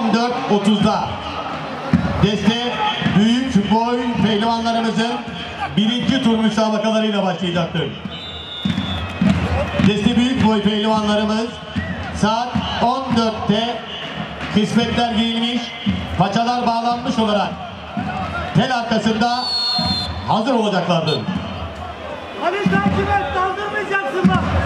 14.30'da Deste büyük boy pehlivanlarımızın birinci tur müsabakalarıyla başlayacaktır. Deste büyük boy pehlivanlarımız saat 14'te kısmetler giyilmiş, paçalar bağlanmış olarak tel arkasında hazır olacaklardır. Hadi takip et, daldırmayacaksın bak.